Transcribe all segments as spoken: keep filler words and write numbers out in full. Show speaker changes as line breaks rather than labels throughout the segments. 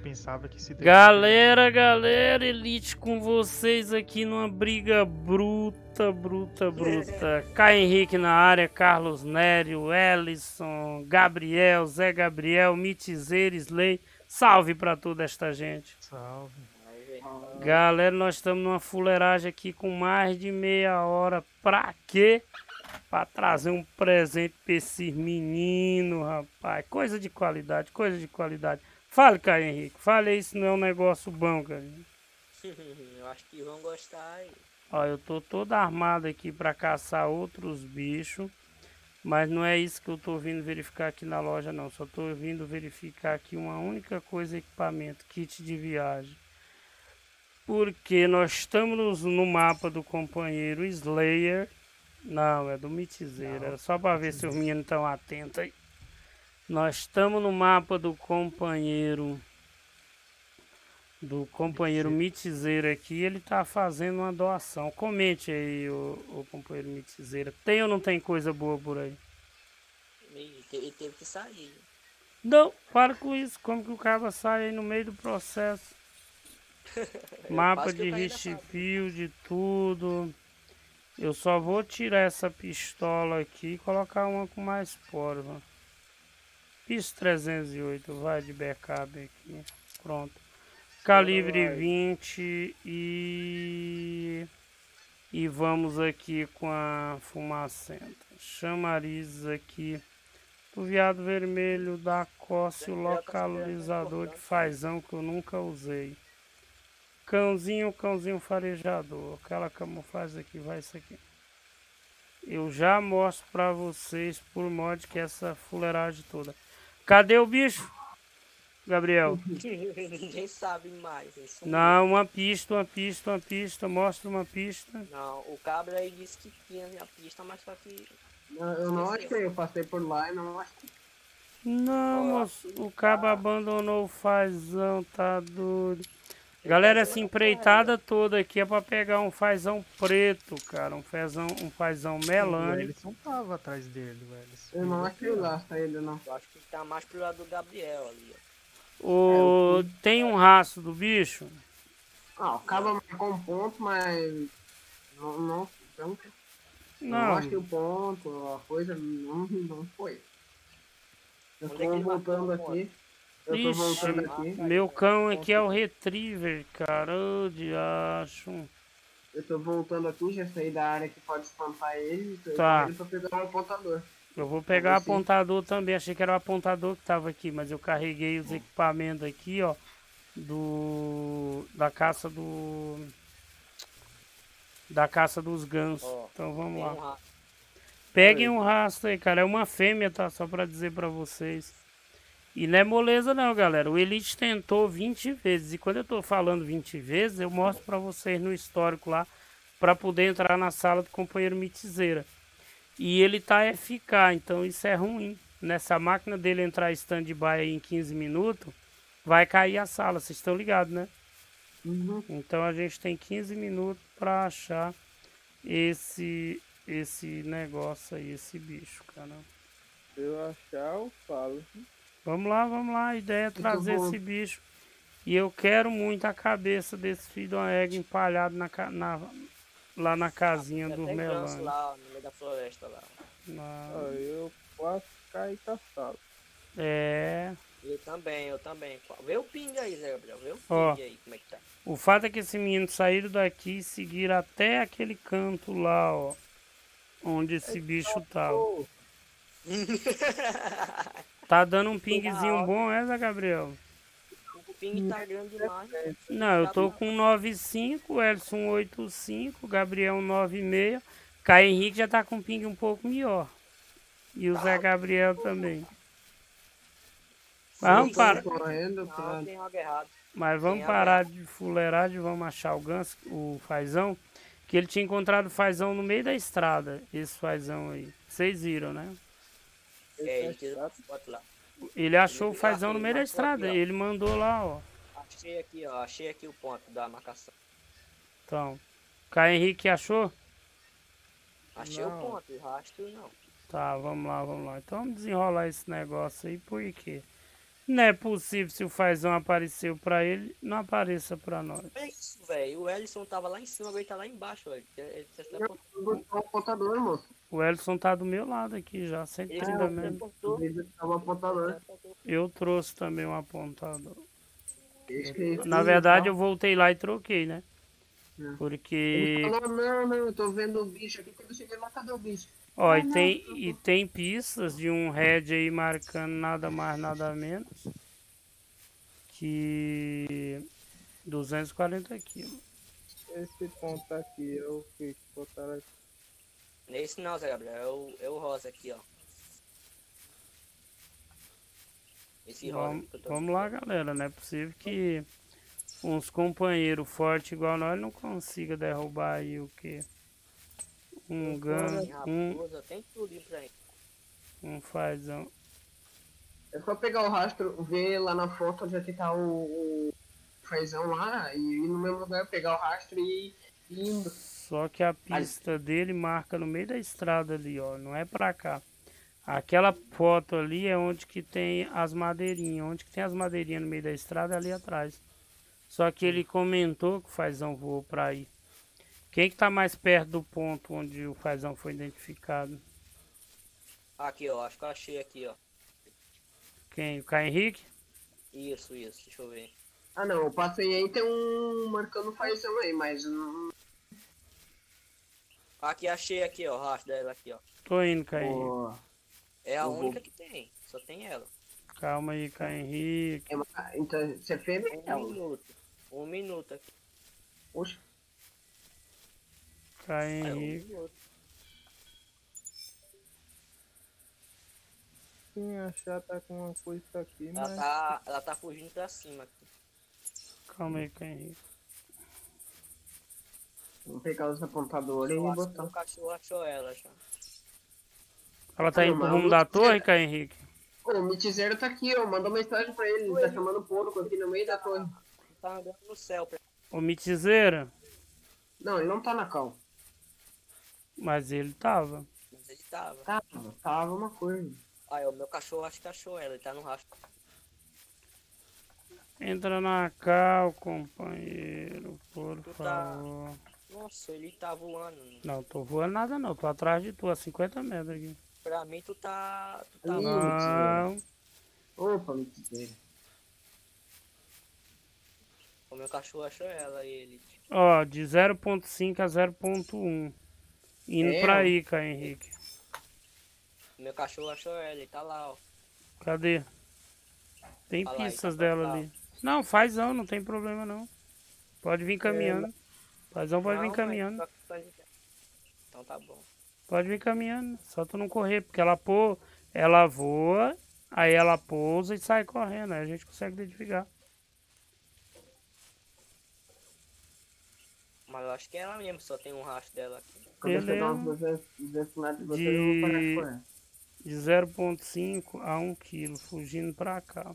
pensava que se...
Galera, galera, Elite com vocês aqui numa briga bruta, bruta, bruta. Caio Henrique na área, Carlos Nério, Ellison, Gabriel, Zé Gabriel, Mitizeira, Slay. Salve pra toda esta gente.
Salve.
Galera, nós estamos numa fuleiragem aqui com mais de meia hora. Pra quê? Pra trazer um presente pra esses meninos, rapaz. Coisa de qualidade, coisa de qualidade. Fale, Caio Henrique. Fale, isso não é um negócio bom, cara.
Eu acho que vão gostar aí.
Ó, eu tô todo armado aqui pra caçar outros bichos. Mas não é isso que eu tô vindo verificar aqui na loja, não. Só tô vindo verificar aqui uma única coisa, equipamento, kit de viagem. Porque nós estamos no mapa do companheiro Slayer. Não, é do Mitizeira. Era só pra ver se os meninos estão atentos aí. Nós estamos no mapa do companheiro do companheiro Mitizeira aqui. Ele tá fazendo uma doação. Comente aí, o, o companheiro Mitizeira. Tem ou não tem coisa boa por aí?
Ele teve, ele teve que sair.
Não, para com isso. Como que o cara sai aí no meio do processo? Mapa de Richfield, tudo. Eu só vou tirar essa pistola aqui e colocar uma com mais porva. Pis trezentos e oito, vai de backup aqui. Pronto. Calibre vinte e... E vamos aqui com a fumacenta. Chamarizes aqui. O viado vermelho da Cosse, o localizador de fazão que eu nunca usei. Cãozinho, cãozinho farejador. Aquela camuflagem aqui, vai isso aqui. Eu já mostro pra vocês por mod que essa fuleiragem toda. Cadê o bicho, Gabriel?
Ninguém sabe mais.
Não, uma pista, uma pista, uma pista. Mostra uma pista.
Não, o cabra aí disse que tinha a pista, mas só que...
Não, eu não achei, eu passei por lá e não achei.
Não, moço, o cabo abandonou o fazão, tá doido. Galera, essa empreitada toda aqui é pra pegar um fazão preto, cara. Um fazão, um fazão melano.
Eles não tava atrás dele, velho.
Eu não achei o laço ainda, não.
Eu acho que tá mais pro lado do Gabriel ali, ó.
O... Tem um rastro do bicho?
Ah, o cabo marcou um ponto, mas... Não, não, não,
Não.
não achei o ponto, a coisa não, não foi. Eu
Onde é que
tô
ele
voltando
marcou o
aqui. Eu tô
Ixi,
voltando aqui.
meu cão aqui é o Retriever, cara. Ô, diacho.
Eu tô voltando aqui, já saí da área que pode espantar ele. Tô
Tá.
indo pra pegar um apontador.
Eu vou pegar o
Você.
apontador também. Achei que era o apontador que tava aqui, mas eu carreguei os equipamentos aqui, ó. Do... Da caça do... Da caça dos gansos.
Ó,
Então vamos
tem
lá.
um rastro.
Peguem um rastro aí, cara. É uma fêmea, tá? Só pra dizer pra vocês. E não é moleza não, galera. O Elite tentou vinte vezes. E quando eu tô falando vinte vezes, eu mostro pra vocês no histórico lá. Pra poder entrar na sala do companheiro Mitizeira. E ele tá F K, então isso é ruim. Nessa máquina dele entrar stand-by aí em quinze minutos, vai cair a sala. Vocês estão ligados, né?
Uhum.
Então a gente tem quinze minutos pra achar esse, esse negócio aí, esse bicho, cara.
Se eu achar, eu falo.
Vamos lá, vamos lá. A ideia é trazer
bom.
esse bicho. E eu quero muito a cabeça desse filho de uma égua empalhado na, ca- na, lá na casinha
Tem
dos
até ganso
melões.
lá no meio da floresta lá.
Na-
Ah, eu posso cair caçado.
É.
Eu também, eu também. Vê o ping aí, Zé Gabriel. Vê o ping
Ó.
aí, como é que tá.
O fato é que esse menino saíram daqui e seguiram até aquele canto lá, ó. Onde esse bicho tava.
Pô,
Tá dando um pingzinho bom, é, Zé Gabriel?
O ping tá grande demais.
Não, eu tô com nove vírgula cinco, o Elson oito vírgula cinco, Gabriel nove vírgula seis, Caio Henrique já tá com um ping um pouco melhor. E o Zé Gabriel também. Mas vamos, parar,
Correndo pra...
Não, tem algo errado.
mas vamos parar de fuleiragem, vamos achar o ganso, o fazão. Que ele tinha encontrado o fazão no meio da estrada, esse fazão aí. Vocês viram, né?
É, ele tirou a foto lá.
Ele achou o fazão no meio da estrada, ele mandou lá, ó.
Achei aqui, ó. Achei aqui o ponto da marcação.
Então, Caio Henrique achou?
Achei
Não.
o ponto, o rastro não.
Tá, vamos lá, vamos lá. Então vamos desenrolar esse negócio aí, por quê? Não é possível, se o Fazão apareceu pra ele, não apareça pra nós.
É isso, velho. O Ellison tava lá em cima, agora ele tá lá embaixo, velho. Ele, ele,
Eu botou o apontador, moço.
O Ellison tá do meu lado aqui já,
ele,
cento e
ele,
trinta
Ah,
metros.
apontou.
Ele tava apontador.
Eu trouxe também um apontador.
Deixa que-
Na verdade, eu voltei lá e troquei, né?
É. Ele
Porque...
falou, não, não, eu tô vendo o bicho aqui. Quando eu cheguei lá, cadê o bicho?
Ó,
Ah,
e
não,
tem,
não,
e tem pistas de um head aí marcando nada mais, nada menos que duzentos e quarenta quilos.
Esse ponto aqui é o que botaram aqui.
Nesse não, Zé Gabriel. É o, é o rosa aqui, ó. Esse rosa
Vamos,
aqui que eu tô
vamos lá, galera. Não é possível que uns companheiros fortes igual nós não consiga derrubar aí o que? Um gun,
Tem
um,
raposa, tem tudo isso aí.
um fazão.
É só pegar o rastro, ver lá na foto onde é que tá o, o fazão lá, e ir no mesmo lugar, pegar o rastro e ir indo.
Só que a pista dele marca no meio da estrada ali, ó. Não é pra cá. Aquela foto ali é onde que tem as madeirinhas. Onde que tem as madeirinhas no meio da estrada, ali atrás. Só que ele comentou que o Fazão voou pra aí. Quem que tá mais perto do ponto onde o Fazão foi identificado?
Aqui, ó. Acho que eu achei aqui, ó.
Quem? O Caio Henrique?
Isso, isso. Deixa eu ver.
Ah não, eu passei aí, tem um marcando fazão aí, mas não.
Aqui, achei aqui, ó. O rastro dela aqui, ó.
Tô indo, Caio Henrique.
Pô,
É a
Eu vou.
única que tem. Só tem ela.
Calma aí, Caio Henrique.
é uma- então, você é fêmea?
Um
É um.
minuto. Um minuto aqui.
Oxe,
Caio
É um
Henrique.
minuto.
Quem achar tá com uma coisa aqui,
Ela
mas
tá, ela tá fugindo pra cima aqui.
Calma aí, Caio Henrique.
vou pegar os apontadores
Eu
e
acho que
botar.
o cachorro achou ela já.
Ela tá
Ah,
indo pro
mas
rumo
eu
da
não sei.
torre, Caio Henrique?
Ô, o Mitizeiro tá aqui, ó. Mandou mensagem pra ele. Ele tá chamando o porco aqui no meio da torre.
Tá andando no céu. pra-
Ô, Mitizeira.
Não, ele não tá na cal.
Mas ele tava.
Mas ele tava.
Tava, tava uma coisa.
Aí, o meu cachorro acho que achou ela. Ele tá no rastro.
Entra na cal, companheiro, por
Tu tá-
favor.
Nossa, ele tá voando.
Não, tô voando nada não, tô atrás de tu, a cinquenta metros aqui.
Pra mim, tu tá... Tu tá
Ih,
voando.
Não,
Opa, Mitizeiro.
O meu cachorro achou ela, ele.
ó, de zero ponto cinco a zero ponto um. Indo
É,
pra
ó.
aí, Caio Henrique.
O meu cachorro achou ela, ele tá lá, ó.
Cadê? Tem
Olha lá,
pistas
ele tá
dela
pra
ali. Não, fazão, não tem problema não. Pode vir caminhando. Fazão pode vir
Não,
caminhando.
mas só que tá- Então tá bom.
Pode vir caminhando. Só tu não correr, porque ela pô, ela voa, aí ela pousa e sai correndo. Aí a gente consegue identificar.
Mas eu acho que é ela mesmo, só tem um rastro dela aqui.
Quando eu chegar
Beleza.
uns duzentos duzentos metros de você,
De-
eu vou parar de correr.
De zero ponto cinco a um quilo, fugindo pra cá.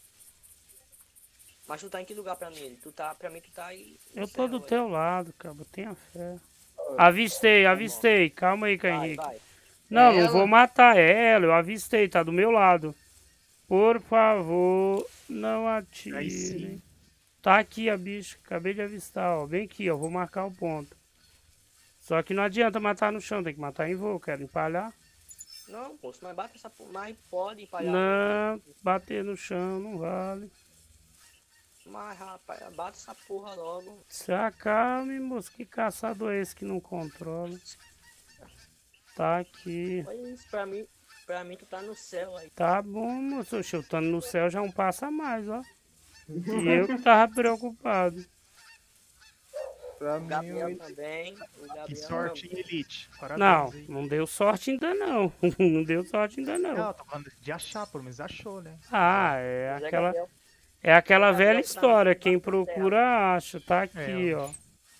Mas tu tá em que lugar pra mim? Tu tá, pra mim tu tá aí. no
Eu tô
céu,
do
aí.
teu lado, cara. Tenha fé. Avistei, avistei. Calma aí, Caio
Vai,
Henrique.
vai.
Não,
É
não
ela?
vou matar ela. Eu avistei, tá do meu lado. Por favor, não
Aí
atire.
sim.
Tá aqui a bicha. Acabei de avistar, ó. Vem aqui, ó. Vou marcar o ponto. Só que não adianta matar no chão, tem que matar em voo. Quero empalhar.
Não, moço, mas bate essa porra. Mas pode empalhar.
Não, bater no chão não vale.
Mas, rapaz, bate essa porra logo.
Se acalme, moço. Que caçador é esse que não controla? Tá aqui.
Olha isso, pra mim, pra mim tu tá no céu aí.
Tá bom, moço. Oxe, eu estando no céu já um passo a mais, ó. E eu que tava preocupado.
pra
O
mim
Gabriel
eu
também. O Gabriel
Que sorte, hein, Elite? Parabéns,
Não,
hein?
não deu sorte ainda não. Não deu sorte ainda não.
Não, tô falando de achar, pelo menos achou, né?
Ah, é
Mas é
aquela,
Gabriel.
é aquela
Gabriel
velha
tá
história.
na-
Quem
na
procura acha. Tá aqui,
É.
ó.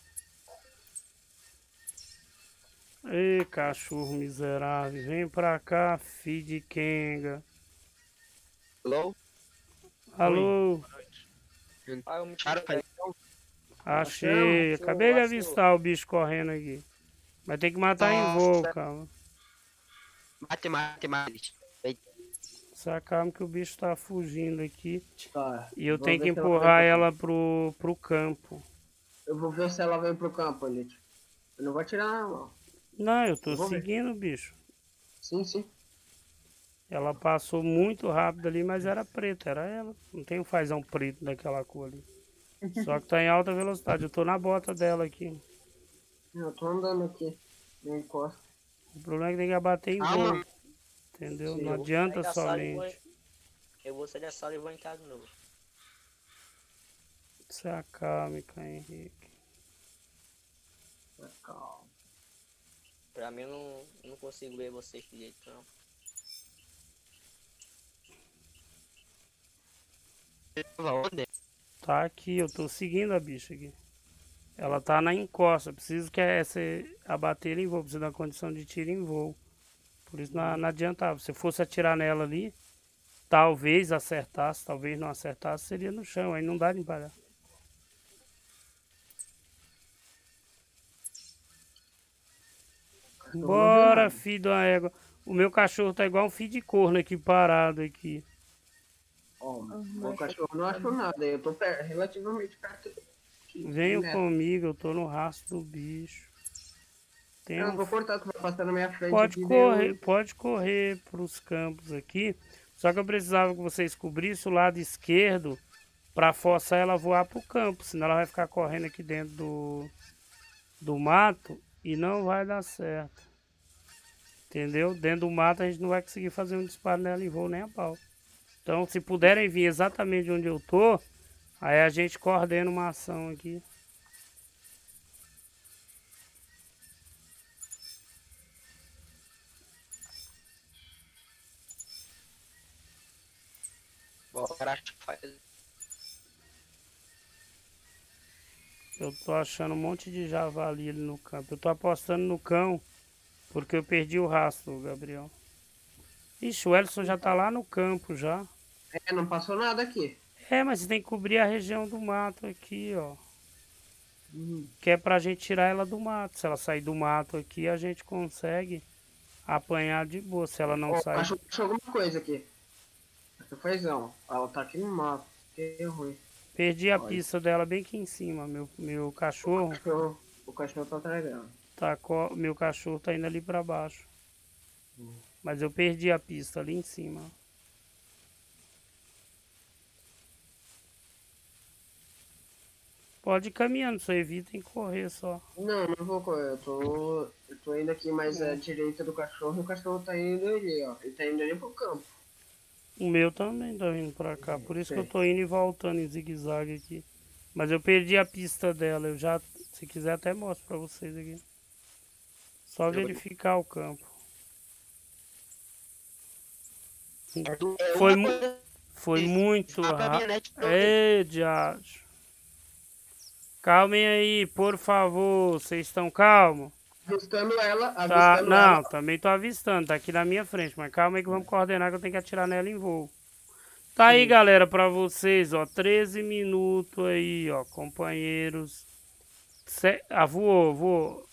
Ei, cachorro miserável. Vem pra cá, filho de Kenga.
Alô?
Alô,
Boa noite.
Ah, eu me
Acharam
tirei.
fazão?
achei.
achou,
Acabei de
achou.
avistar o bicho correndo aqui. Vai ter que matar em voo,
Nossa.
calma.
Mate, mate, mate.
Se acalma que o bicho tá fugindo aqui.
Tá.
E eu
Vou
tenho
ver
que
se ela
empurrar
vem pro
ela pro, pro campo.
campo. Eu vou ver se ela vem pro campo, Elite. Eu não vou atirar não.
Não, eu tô
Eu vou ver.
seguindo o bicho.
Sim, sim.
Ela passou muito rápido ali, mas era preta, era ela. Não tem um fazão preto daquela cor ali. Só que tá em alta velocidade. Eu tô na bota dela aqui.
Eu tô andando aqui. Não encosta.
O problema é que tem que abater em
Calma.
voo. Entendeu?
Sim,
Não
eu vou
adianta
sair da sala e vou-
somente.
Eu vou sair da sala e vou entrar de novo.
Se acalme, Caio Henrique.
Calma.
Pra mim eu não, eu não consigo ver vocês direito não.
Onde?
Tá aqui, eu tô seguindo a bicha aqui. Ela tá na encosta. Preciso que essa abater em voo. Precisa da condição de tiro em voo. Por isso não, não adiantava. Se fosse atirar nela ali, talvez acertasse, talvez não acertasse, seria no chão. Aí não dá de parar. Bora, filho da égua. O meu cachorro tá igual um filho de corno aqui parado aqui.
Ó, o cachorro não achou nada. Eu tô per- relativamente perto aqui.
Venham
Né?
comigo, eu tô no rastro do bicho. Tem
Eu
um-
vou cortar, tu vai passar na minha frente
Pode
aqui.
correr,
daí
pode correr pros campos aqui. Só que eu precisava que vocês cobrissem o lado esquerdo para forçar ela a voar pro campo. Senão ela vai ficar correndo aqui dentro do, do mato e não vai dar certo. Entendeu? Dentro do mato a gente não vai conseguir fazer um disparo nela em voo nem a pau. Então se puderem vir exatamente onde eu tô, aí a gente coordena uma ação aqui.
Bora, faz.
Eu tô achando um monte de javali ali no campo. Eu tô apostando no cão, porque eu perdi o rastro, Gabriel. Ixi, o Elson já tá lá no campo já.
É, não passou nada aqui.
É, mas você tem que cobrir a região do mato aqui, ó.
Uhum.
Que é pra gente tirar ela do mato. Se ela sair do mato aqui, a gente consegue apanhar de boa. Se ela não
Ó,
sair...
achou, achou alguma coisa aqui. Achou fazão. Ela tá aqui no mato. Que ruim.
Perdi a
Olha.
pista dela bem aqui em cima. Meu, meu cachorro
O cachorro, o cachorro tá atrás dela.
tá, co- meu cachorro tá indo ali pra baixo. Mas eu perdi a pista ali em cima. Pode ir caminhando, só evitem correr só.
Não, não vou correr. Eu tô, eu tô indo aqui mais à direita do cachorro e o cachorro tá indo ali, ó. Ele tá indo ali pro campo.
O meu também tá vindo pra cá, por isso que eu
Sei.
tô indo e voltando em zigue-zague aqui. Mas eu perdi a pista dela, eu já, se quiser até mostro pra vocês aqui. Só verificar o campo. Foi, mu foi muito rápido. Ei, diacho. Calmem aí, por favor, vocês estão calmos?
Avistando ela, avistando
Tá,
ela.
não, também tô avistando, tá aqui na minha frente, mas calma aí que vamos coordenar que eu tenho que atirar nela em voo. Tá aí, galera, pra vocês, ó, treze minutos aí, ó, companheiros. Ce ah, voou, voou.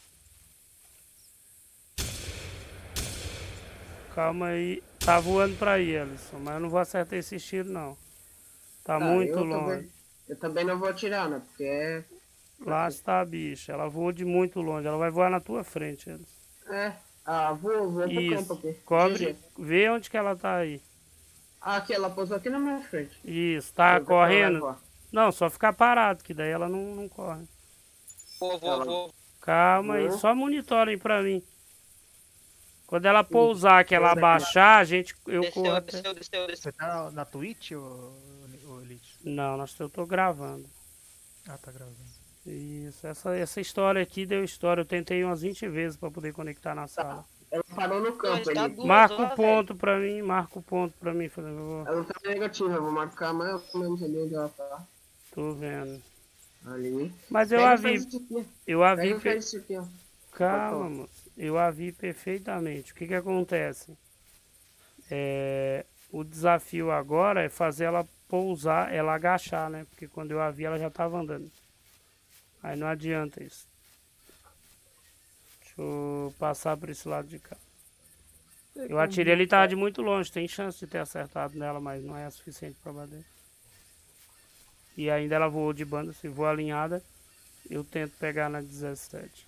Calma aí, tá voando pra aí, Alisson, mas eu não vou acertar esse tiro, não. Tá
Ah,
muito
eu
longe.
Também, eu também não vou atirar, né? Porque é.
Lá está a bicha, ela voou de muito longe, ela vai voar na tua frente, Alisson.
É. Ah, vou, vou pro campo
Isso,
aqui.
cobre,
G G.
vê onde que ela tá aí.
Ah, aqui, ela pousou aqui na minha frente.
Isso, tá
Eu vou pra lá e
correndo?
voar.
Não, só ficar parado, que daí ela não, não corre.
Vou, vou, vou.
Calma aí,
Vou.
só monitorem pra mim. Quando ela pousar, que ela
Vou daqui.
abaixar, a gente, eu corro
Desceu,
até...
desceu, desceu, desceu.
Você tá na Twitch, ô, ô Elite?
Não, nós, eu tô gravando.
Ah, tá gravando.
Isso, essa, essa história aqui deu história. Eu tentei umas vinte vezes pra poder conectar na sala.
Ela parou no campo
Tá
ali.
duas
Marca
horas,
o ponto pra mim, marca o ponto pra mim, por favor.
Ela tá negativa, eu vou marcar mais ou menos ali onde ela tá.
Tô vendo.
Ali.
Mas eu
Pega
a
e faz
vi,
isso aqui.
eu a
Pega
vi...
e faz isso aqui, ó.
Calma, moço. Eu a vi perfeitamente. O que que acontece? É, o desafio agora é fazer ela pousar, ela agachar, né? Porque quando eu a vi, ela já estava andando. Aí não adianta isso. Deixa eu passar por esse lado de cá.
Sei
Eu
como
atirei, ele tava
riscar.
de muito longe, tem chance de ter acertado nela, mas não é suficiente pra bater. E ainda ela voou de banda, se voa alinhada, eu tento pegar na dezessete.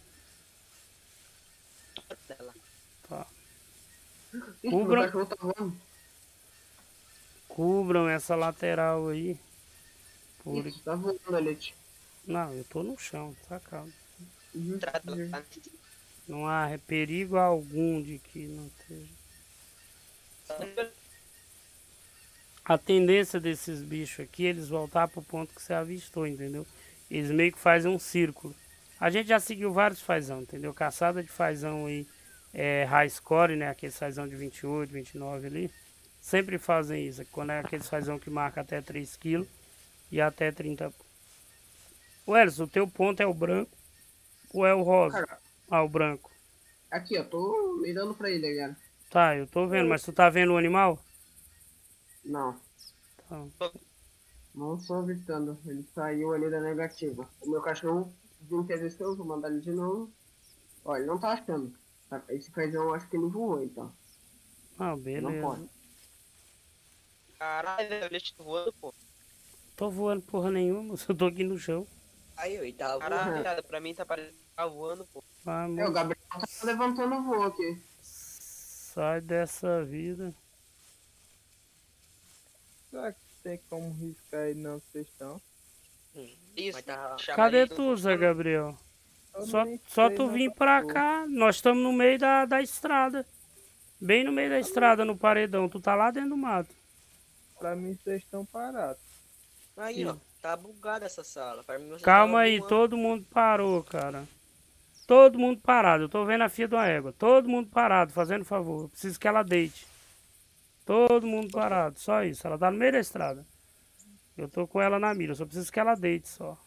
Dela.
Tá.
Ixi, meu
Cubram,
cachorro tá voando.
cubram essa lateral aí. Por...
Ixi, tá voando, Elite.
Não, eu tô no chão, tá calmo.
Uhum.
Trata lá.
Não há perigo algum de que não esteja. A tendência desses bichos aqui é eles voltar pro ponto que você avistou, entendeu? Eles meio que fazem um círculo. A gente já seguiu vários fazão, entendeu? Caçada de fazão aí, é, high score, né? Aqueles fazão de vinte e oito, vinte e nove ali. Sempre fazem isso. Quando é aqueles fazão que marca até três quilos e até trinta. Ô, Elis, o teu ponto é o branco ou é o rosa?
Cara,
Ah, o branco.
aqui, ó, tô mirando pra ele, galera.
Tá, eu tô vendo, mas tu tá vendo o animal?
Não,
Tá.
não só avistando. Ele saiu ali da negativa. O meu cachorro viu que existiu, vou mandar ele de novo. Ó, ele não tá achando. Tá, esse feijão eu acho que ele voou, então.
Ah,
Não
beleza.
pode.
Caralho, velho, ele tá voando, pô.
Tô voando porra nenhuma, eu tô aqui no chão.
Aí, ó, ele tava voando.
Caralho, viado, pra mim tá parecendo que tá voando, pô.
Ah,
É, o
moço,
Gabriel tá levantando o voo aqui.
sai dessa vida.
Será que tem como riscar aí não, vocês estão?
Isso,
Mas tá-
chama
Cadê
ele,
tu, Zé Gabriel?
Eu
Só,
nem
só
sei
tu
não,
vir
tá
pra
bom.
cá, nós estamos no meio da, da estrada. Bem no meio da estrada, no paredão. Tu tá lá dentro do mato.
Pra mim vocês estão parados.
Aí, ó, tá bugada essa sala. Pra mim, você
Calma
tava
aí,
voando.
todo mundo parou, cara. Todo mundo parado. Eu tô vendo a fia de uma égua. Todo mundo parado, fazendo favor. Eu preciso que ela deite. Todo mundo parado, só isso. Ela tá no meio da estrada. Eu tô com ela na mira, eu só preciso que ela deite só.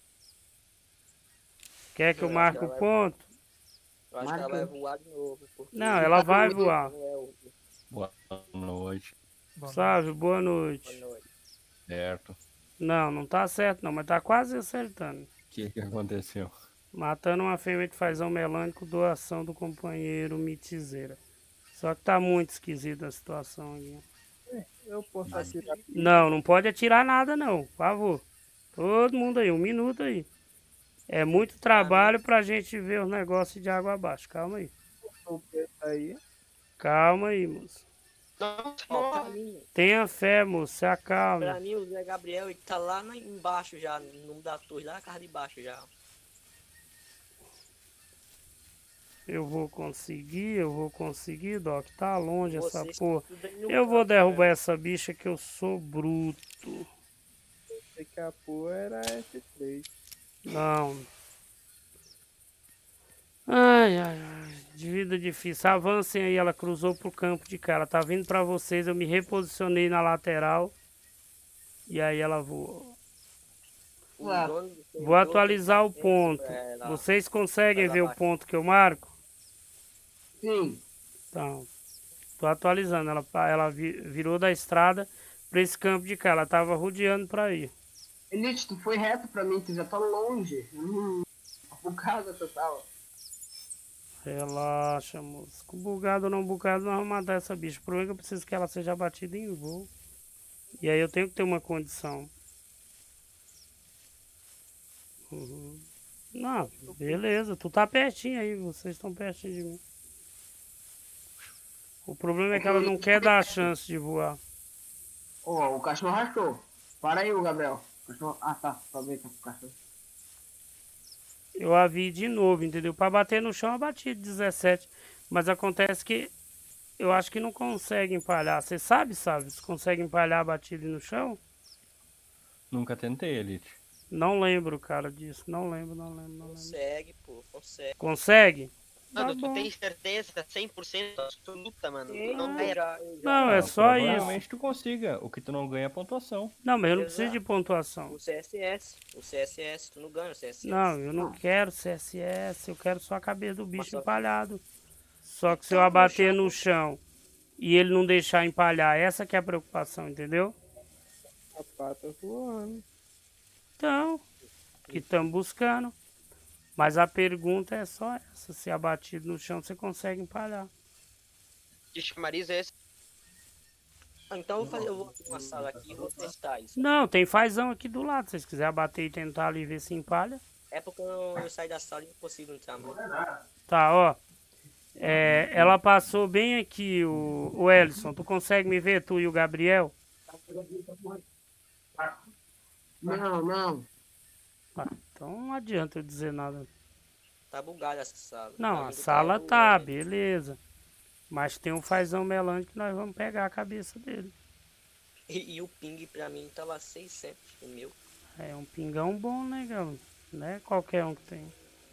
Quer que eu
Eu acho
marque
que
o
ela vai-
ponto?
Eu acho que ela
Marca.
vai voar de novo. porque
Não, ela vai voar.
não é o-
Boa noite.
Boa
Salve, boa
Boa
noite.
noite.
Certo.
Não, não tá certo não, mas tá quase acertando.
O que que aconteceu?
Matando uma fêmea de fazão melânico, doação do companheiro mitizeira. Só que tá muito esquisita a situação aqui.
Eu posso atirar.
Não, não pode atirar nada não, por favor. Todo mundo aí, um minuto aí. É muito trabalho pra gente ver os negócios de água abaixo. Calma aí.
O preço aí.
Calma aí, moço.
Não,
Ó, pra
não.
mim,
Tenha fé, moço, se
pra
acalme.
mim, o Zé Gabriel, ele tá lá na- embaixo já, no nome da torre, lá na casa de baixo já.
Eu vou conseguir, eu vou conseguir, Doc. Tá longe essa
Vocês
porra.
tudo aí no
Eu vou
canto,
derrubar
né?
essa bicha que eu sou bruto.
Sei que a porra era S três.
Não. Ai, ai, ai. De vida difícil. Avancem aí, ela cruzou pro campo de cá. Ela tá vindo pra vocês. Eu me reposicionei na lateral. E aí ela voou.
O
Ah,
dono do servidor
Vou atualizar o
tem
ponto.
pra ela.
Vocês conseguem
Vai
ver
lá,
o
vai.
ponto que eu marco?
Sim.
Então, tô atualizando. Ela, ela vi- virou da estrada pra esse campo de cá. Ela tava rodeando pra ir.
Elite, tu foi reto pra mim, tu já tá longe. Hum, bugada essa sala.
Relaxa, moço. Com bugado ou não bugado, nós vamos matar essa bicha. O problema é que eu preciso que ela seja abatida em voo. E aí eu tenho que ter uma condição. Uhum. Não, beleza. Tu tá pertinho aí. Vocês estão pertinho de mim. O problema é que ela não quer dar a chance de voar.
Ó, o cachorro rachou. Para aí, o Gabriel. O cachorro... Ah, tá. Aproveita o cachorro.
Eu a vi de novo, entendeu? Pra bater no chão, eu bati de dezessete. Mas acontece que eu acho que não consegue empalhar. Você sabe, sabe? Se consegue empalhar a batida no chão?
Nunca tentei, Elite.
Não lembro, cara, disso. Não lembro, não lembro, não lembro.
Consegue, pô, consegue.
Consegue?
Mano,
Tá
tu
bom.
tem certeza cem por cento absoluta, mano?
Eu
Não é.
já- eu já-
Não, é
Ah,
só isso.
provavelmente tu consiga. O que tu não ganha é pontuação.
Não, mas eu não
Exato.
preciso de pontuação.
O C S S, o C S S, tu não ganha o C S S.
Não, eu não quero C S S, eu quero só a cabeça do bicho
só-
empalhado. Só que se eu
Então,
abater
no
no chão e ele não deixar empalhar, essa que é a preocupação, entendeu?
A pata voando.
Então, que estamos buscando. Mas a pergunta é só essa, se abatido no chão você consegue empalhar.
de chamariz é esse.
Ah, então eu vou, fazer, eu vou abrir uma sala aqui e vou testar isso.
Não, tem fazão aqui do lado. Se vocês quiserem abater e tentar ali ver se empalha.
É porque eu, eu saio da sala e não consigo entrar, mano.
Tá, ó. É, ela passou bem aqui, o, o Ellison. Tu consegue me ver, tu e o Gabriel?
Não, não.
Ah, então não adianta eu dizer nada.
Tá bugada essa sala.
Não,
Tá
a
vindo
sala
do-
tá, beleza. Mas tem um fazão melão que nós vamos pegar a cabeça dele.
E, e o ping pra mim tava seiscentos, o meu.
É um pingão bom, né, galera? Não é qualquer um que tem.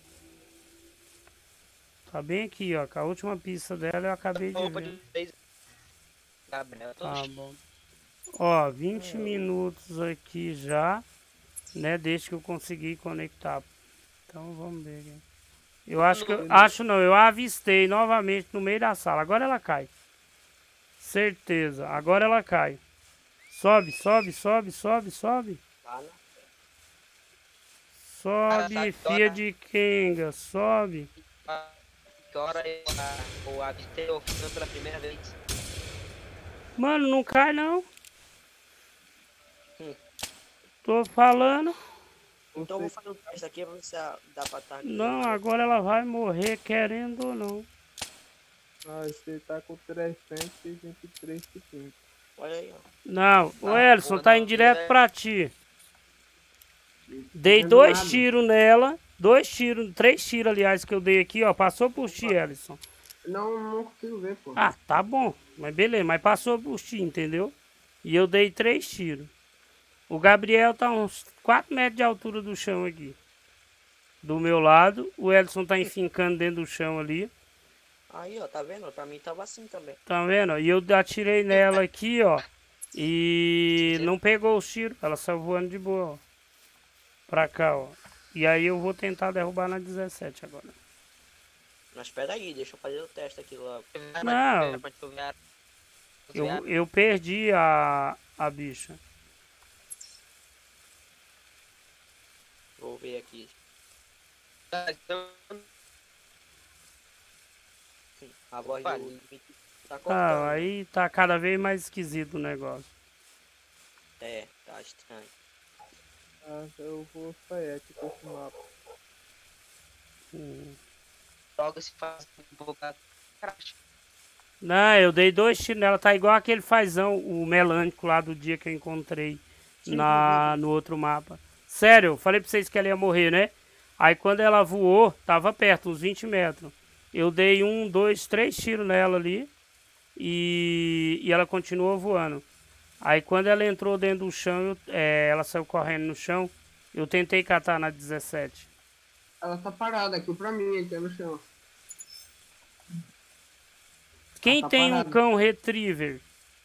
Tá bem aqui, ó. Com a última pista dela eu acabei de
Roupa de
ver.
vez. Gabriel, tô
Tá bom. Ó, vinte minutos aqui já, né? Desde que eu consegui conectar. Então vamos ver aqui. Eu acho que eu, acho não, eu a avistei novamente no meio da sala. Agora ela cai. Certeza. Agora ela cai. Sobe, sobe, sobe, sobe, sobe.
Tá, né?
Sobe,
Cara, tá
fia
agora.
de Kenga, sobe.
Agora eu, a- o avistei o Fran pela primeira vez.
Mano, não cai não.
Hum.
Tô falando.
Então eu vou fazer um teste aqui pra ver se a- dá pra estar.
Não, agora ela vai morrer querendo ou não.
Ah, você tá com trezentos e vinte e três de ping.
Olha aí, ó.
Não, o
Ah,
Ellison
porra,
tá
não,
indo direto
é-
pra ti. Dei
Não
dois
nada.
tiros nela. Dois tiros, três tiros, aliás, que eu dei aqui, ó. Passou por ti, Ellison.
Não, não consigo ver, pô.
Ah, tá bom. Mas beleza, mas passou por ti, entendeu? E eu dei três tiros. O Gabriel tá uns quatro metros de altura do chão aqui. Do meu lado. O Ellison tá enfincando dentro do chão ali.
Aí, ó, tá vendo? Pra mim tava assim também.
Tá vendo? E eu atirei nela aqui, ó. E não pegou os tiros. Ela saiu voando de boa, ó. Pra cá, ó. E aí eu vou tentar derrubar na dezessete agora.
Mas espera aí, deixa eu fazer o teste aqui logo.
Não. Eu, eu perdi a, a bicha.
Vou ver aqui.
Então,
Sim, a voz
Opa,
do tá cortando.
Tá, aí tá cada vez mais esquisito o negócio.
É, tá estranho.
Ah, eu vou sair aqui com esse mapa.
Hum.
logo se faz um pouco a crash.
Não, eu dei dois tiros nela. Tá igual aquele fazão, o melânico lá do dia que eu encontrei na, no outro mapa. Sério, eu falei pra vocês que ela ia morrer, né? Aí quando ela voou, tava perto, uns vinte metros. Eu dei um, dois, três tiros nela ali. E, e ela continuou voando. Aí quando ela entrou dentro do chão, eu, é, ela saiu correndo no chão. Eu tentei catar na dezessete.
Ela tá parada aqui pra mim, aqui no chão.
Quem
tá
tem um
parado.
cão retriever?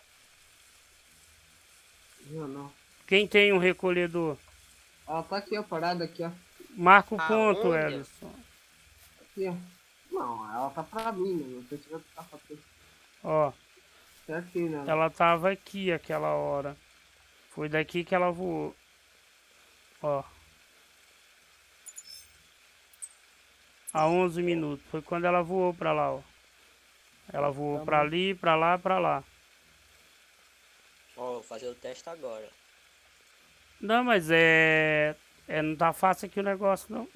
Não, não.
Quem tem um recolhedor?
Ela tá aqui, ó, parada aqui, ó.
Marca o ponto,
Aonde?
Ellison.
Aqui, ó. Não, ela tá pra mim, né? Não sei se vai ficar pra você.
Ó,
Certinho, né?
ela tava aqui aquela hora. Foi daqui que ela voou. Ó. Há onze minutos. Foi quando ela voou pra lá, ó. Ela voou pra ali, pra lá, pra lá.
Ó, vou fazer o teste agora.
Não, mas é... é... Não tá fácil aqui o negócio, não.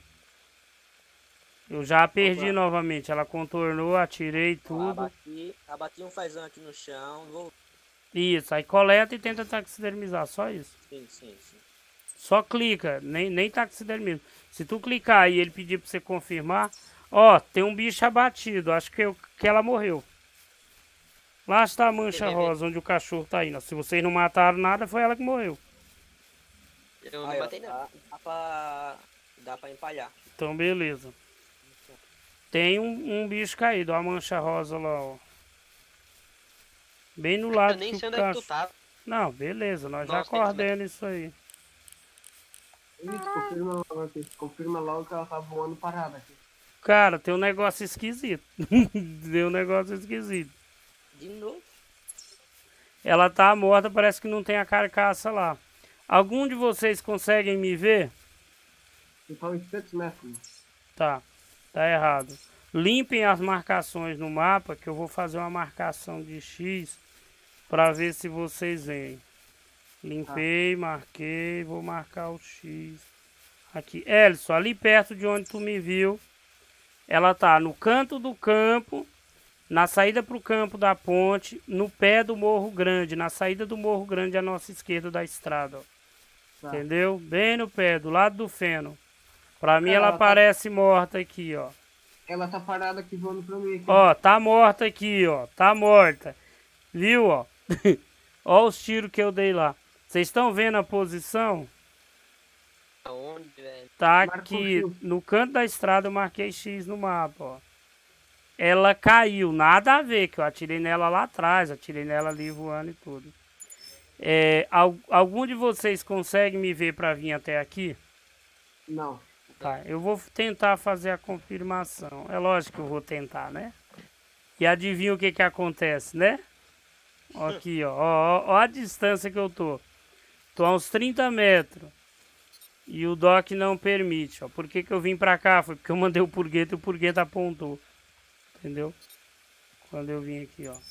Eu já perdi
Opa.
novamente. Ela contornou, atirei
Ó,
tudo.
abati, abati um fazão aqui no chão. Vou...
Isso, aí coleta e tenta taxidermizar, só isso.
Sim, sim, sim.
Só clica, nem, nem taxidermismo. Se tu clicar e ele pedir pra você confirmar, ó, tem um bicho abatido, acho que, eu, que ela morreu. Lá está a mancha rosa, onde o cachorro tá indo. Se vocês não mataram nada, foi ela que morreu.
Eu não
Aí, ó,
matei não.
dá, dá pra... Dá pra empalhar.
Então, beleza. Tem um, um bicho caído, ó, a mancha rosa lá, ó. Bem no
Eu
lado
nem
que
sei
o
onde é que tu
cachorro...
tá.
Não, beleza, nós já
Nossa, tem que
acordamos isso aí.
Isso, confirma logo aqui. Confirma logo que ela tá voando parada aqui.
Cara, tem um negócio esquisito. Deu um negócio esquisito.
De novo.
Ela tá morta, parece que não tem a carcaça lá. Algum de vocês conseguem me ver?
Você tá uns oitocentos metros.
Tá, tá errado. Limpem as marcações no mapa, que eu vou fazer uma marcação de X para ver se vocês veem. Limpei, marquei, vou marcar o X. Aqui, Elson, ali perto de onde tu me viu, ela tá no canto do campo, na saída para o campo da ponte, no pé do Morro Grande, na saída do Morro Grande à nossa esquerda da estrada, ó.
Tá.
Entendeu? Bem no pé, do lado do feno. Pra mim
Cara,
ela
ela tá-
parece morta aqui, ó.
Ela tá parada aqui voando pra mim. Aqui.
Ó, tá morta aqui, ó. Tá morta. Viu, ó? Ó os tiros que eu dei lá. Vocês estão vendo a posição?
Aonde, velho?
Tá
Marcou
aqui,
X.
no canto da estrada eu marquei X no mapa, ó. Ela caiu, nada a ver, que eu atirei nela lá atrás, atirei nela ali voando e tudo. É, al- algum de vocês consegue me ver pra vir até aqui?
Não.
Tá, eu vou tentar fazer a confirmação. É lógico que eu vou tentar, né? E adivinha o que que acontece, né? Ó aqui, ó. Ó, ó, ó a distância que eu tô. Tô a uns trinta metros. E o dock não permite, ó. Por que que eu vim pra cá? Foi porque eu mandei o purgueto e o purgueto apontou. Entendeu? Quando eu vim aqui, ó.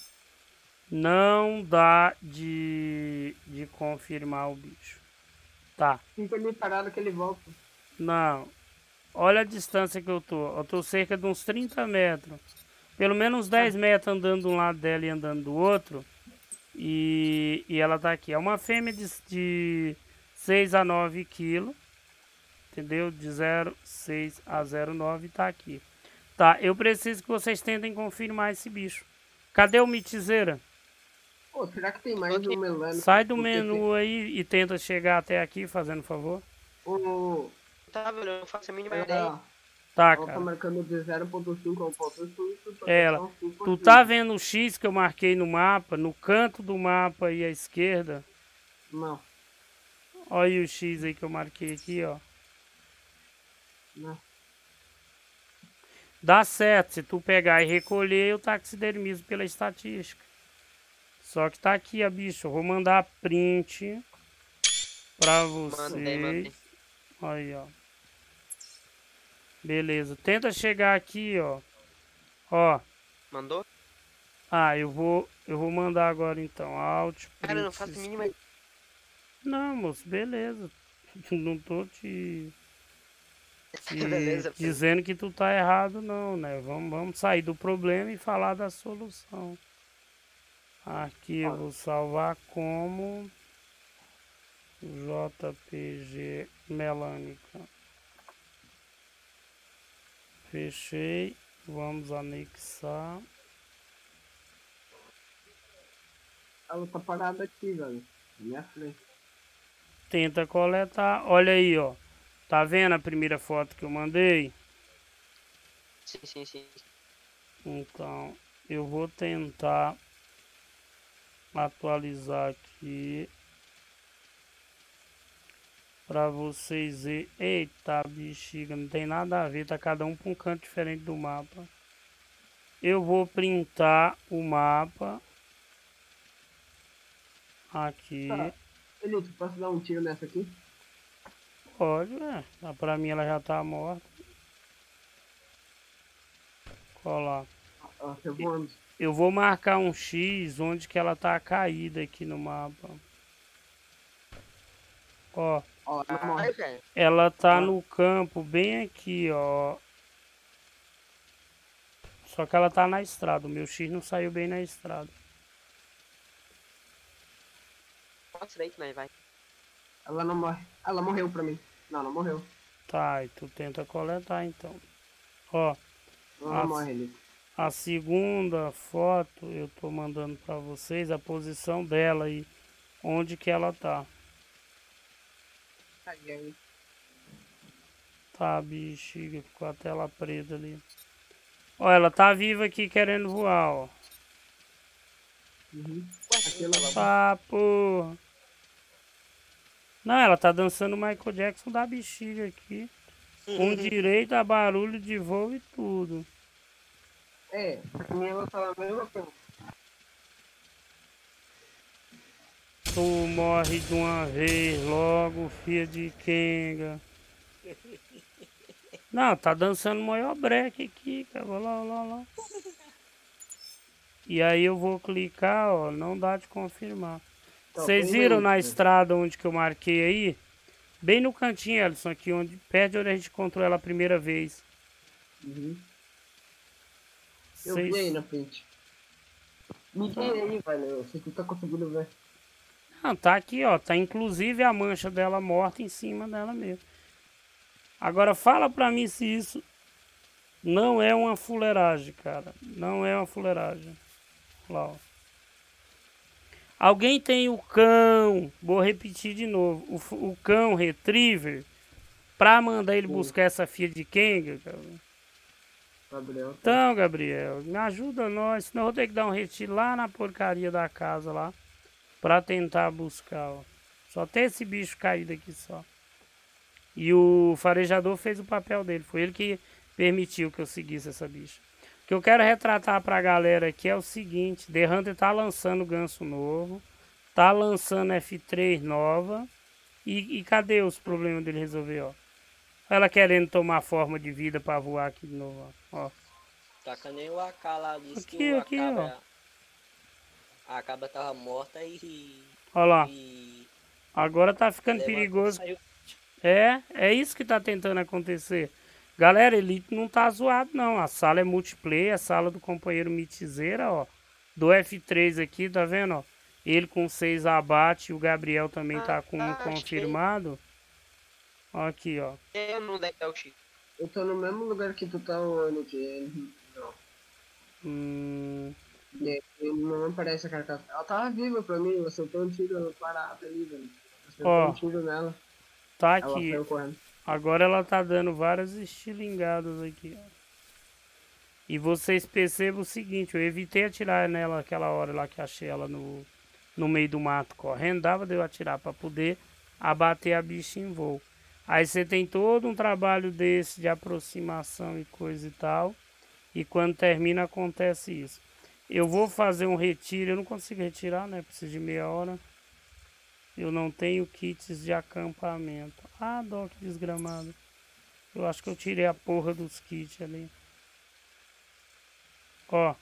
Não dá de, de confirmar o bicho. Tá.
Fica ali parado que ele volta.
Não. Olha a distância que eu tô. Eu tô cerca de uns trinta metros. Pelo menos dez metros andando de um lado dela e andando do outro. E, e ela tá aqui. É uma fêmea de, de seis a nove quilos. Entendeu? De zero vírgula seis a zero vírgula nove tá aqui. Tá, eu preciso que vocês tentem confirmar esse bicho. Cadê o mitizeira?
Pô, será que tem mais um melano?
Sai do
Porque
menu aí e tenta chegar até aqui, fazendo favor.
tem- O...
Tá, velho, eu não faço a mínima
Ela,
ideia.
Tá,
ela tá
cara.
marcando de zero ponto cinco a um ponto cinco.
Ela. Tu tá vendo o X que eu marquei no mapa? No canto do mapa aí à esquerda.
Não,
Olha aí o X aí que eu marquei aqui, ó.
não.
Dá certo se tu pegar e recolher, eu taxidermizo pela estatística. Só que tá aqui a bicha. Eu vou mandar print pra
Mandei, mandei.
vocês. Aí, ó. Beleza. Tenta chegar aqui, ó. Ó.
Mandou?
Ah, eu vou, eu vou mandar agora então. Alt,
Cara, eu não
print,
faço a
escreve.
mínima
Não, moço, beleza. Não tô te, te
Beleza, filho.
dizendo que tu tá errado, não, né? Vamos, vamos sair do problema e falar da solução. Aqui eu vou salvar como J P G Melânica. Fechei. Vamos anexar.
Ela tá parada aqui, velho. Na minha frente.
Tenta coletar. Olha aí, ó. Tá vendo a primeira foto que eu mandei?
Sim, sim, sim.
Então, eu vou tentar atualizar aqui para vocês verem. Eita, bexiga, não tem nada a ver, tá cada um para um canto diferente do mapa. Eu vou printar o mapa aqui.
Tá. Elito, posso dar um tiro nessa aqui?
Pode, né? Pra mim ela já tá morta. Colar.
Ó, tá voando.
Eu vou marcar um X onde que ela tá caída aqui no mapa. Ó,
Ó, ela
Ai,
morre.
velho.
ela tá no campo bem aqui, ó. Só que ela tá na estrada. O meu X não saiu bem na estrada.
Nossa, daí, né, vai.
Ela não morre. Ela morreu pra mim. Não, não morreu.
Tá, e tu tenta coletar então. Ó,
Ela
Ah,
não morre, Elito.
a segunda foto eu tô mandando pra vocês a posição dela aí. Onde que ela tá.
Aí, aí.
Tá, bexiga, ficou a tela preta ali. Ó, ela tá viva aqui querendo voar, ó.
Uhum.
Aquilo
Tá, porra. Não, ela tá dançando o Michael Jackson da bexiga aqui. Com direito a barulho de voo e tudo.
É, pra mim ela tá a mesma coisa.
Tu morre de uma vez logo, filha de Kenga. Não, tá dançando o maior break aqui, cara. Vou lá, lá, lá. E aí eu vou clicar, ó, não dá de confirmar.
Tá,
Vocês
tem
viram
aí,
na
né?
estrada onde que eu marquei aí? Bem no cantinho, Alisson, aqui, onde, perto de onde a gente encontrou ela a primeira vez.
Uhum. Eu
Vocês-
vi aí na frente. Me vê aí, velho. Você não tá conseguindo ver.
Não, tá aqui, ó. Tá inclusive a mancha dela morta em cima dela mesmo. Agora fala pra mim se isso não é uma fuleiragem, cara. Não é uma fuleiragem. Lá, ó. Alguém tem o cão, vou repetir de novo, o, fu- o cão retriever, pra mandar ele
Sim.
buscar essa filha de Kenga, cara.
Gabriel. tá?
Então, Gabriel, me ajuda nós, senão eu vou ter que dar um retiro lá na porcaria da casa lá, pra tentar buscar, ó. Só tem esse bicho caído aqui só. E o farejador fez o papel dele, foi ele que permitiu que eu seguisse essa bicha. O que eu quero retratar pra galera aqui é o seguinte, The Hunter tá lançando ganso novo, tá lançando F três nova, e, e cadê os problemas dele resolver, ó? Ela querendo tomar forma de vida pra voar aqui de novo, ó. ó.
Tá que nem o A K lá, disse
Aqui,
que o
aqui,
Acaba... A Acaba tava morta e...
Ó lá,
e
agora tá ficando
levantou,
perigoso.
saiu.
É, é isso que tá tentando acontecer. Galera, Elite não tá zoado não. A sala é multiplayer, a sala do companheiro Mitizeira, ó. Do F três aqui, tá vendo, ó? Ele com seis abate, o Gabriel também tá com um
Ah, achei.
confirmado. Ó aqui, ó.
Eu não deve dar o Chico.
Eu tô no mesmo lugar que tu tá, ô, Nick. Não.
Hum,
E- e Não aparece a carcaça. Ela tava viva pra mim, eu acertei um tiro parado ali, velho. Acertei
Ó.
um tiro nela.
tá
Ela
aqui.
saiu correndo.
Agora ela tá dando várias estilingadas aqui, ó. E vocês percebam o seguinte, eu evitei atirar nela aquela hora lá que achei ela no, no meio do mato correndo. Dava de eu atirar pra poder abater a bicha em voo. Aí você tem todo um trabalho desse de aproximação e coisa e tal. E quando termina acontece isso. Eu vou fazer um retiro, eu não consigo retirar, né? Preciso de meia hora. Eu não tenho kits de acampamento. Ah, dó, que desgramado. Eu acho que eu tirei a porra dos kits ali. Ó.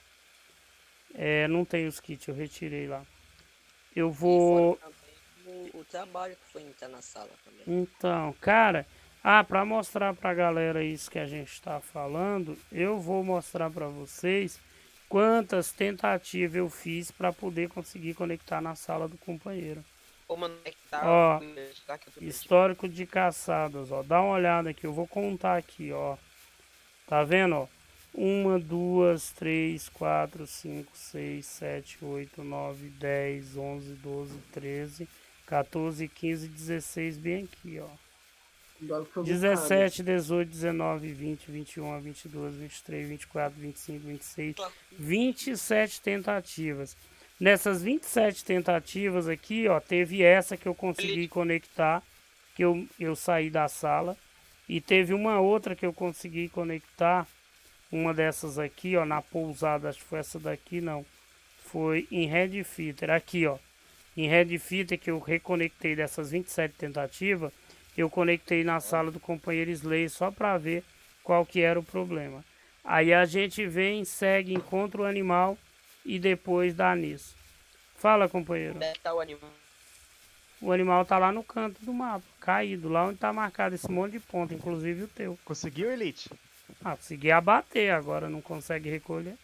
É, não tem os kits, eu retirei lá. Eu
E
vou...
fora também o, o trabalho que foi entrar na sala também.
Então, cara... Ah, pra mostrar pra galera isso que a gente tá falando, eu vou mostrar pra vocês quantas tentativas eu fiz pra poder conseguir conectar na sala do companheiro.
Ô, mano, é que tá.
Ó,
tá que eu tô perdido.
Histórico de caçadas, ó. Dá uma olhada aqui, eu vou contar aqui, ó. Tá vendo, ó? Uma, duas, três, quatro, cinco, seis, sete, oito, nove, dez, onze, doze, treze, quatorze, quinze, dezesseis, bem aqui, ó.
Logo foi
dezessete, dezoito, dezenove, vinte, vinte e um, vinte e dois, vinte e três, vinte e quatro, vinte e cinco, vinte e seis, vinte e sete tentativas. Nessas vinte e sete tentativas aqui, ó, teve essa que eu consegui conectar, que eu, eu saí da sala. E teve uma outra que eu consegui conectar, uma dessas aqui, ó, na pousada, acho que foi essa daqui, não. Foi em Red Fitter, aqui, ó. Em Red Fitter que eu reconectei dessas vinte e sete tentativas, eu conectei na sala do companheiro Slay só para ver qual que era o problema. Aí a gente vem, segue, encontra o animal e depois dá nisso. Fala, companheiro.
Onde é que tá o animal?
O animal tá lá no canto do mapa, caído, lá onde tá marcado esse monte de ponto, inclusive o teu.
Conseguiu, Elite?
Ah, consegui abater, agora não consegue recolher.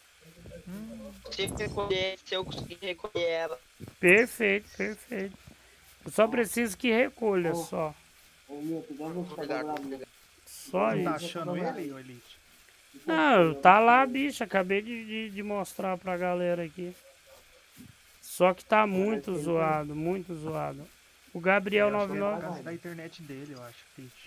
Se eu recolher, se eu conseguir recolher ela.
Perfeito, perfeito. Eu só preciso que recolha, só.
Ô, meu, tu dá um
Pegar, vou pegar.
Só
Não tá
isso.
achando ele, ô Elite?
Não, tá lá, bicho. Acabei de, de, de mostrar pra galera aqui. Só que tá muito zoado, muito zoado. O Gabriel
Eu acho que é por
noventa e nove.
causa da internet dele, eu acho, Elite.